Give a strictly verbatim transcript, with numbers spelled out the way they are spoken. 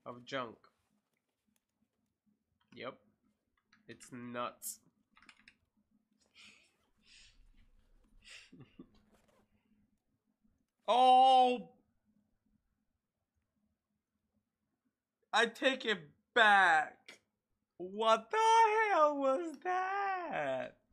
of junk. Yep. It's nuts. Oh! I take it back. What the hell was that?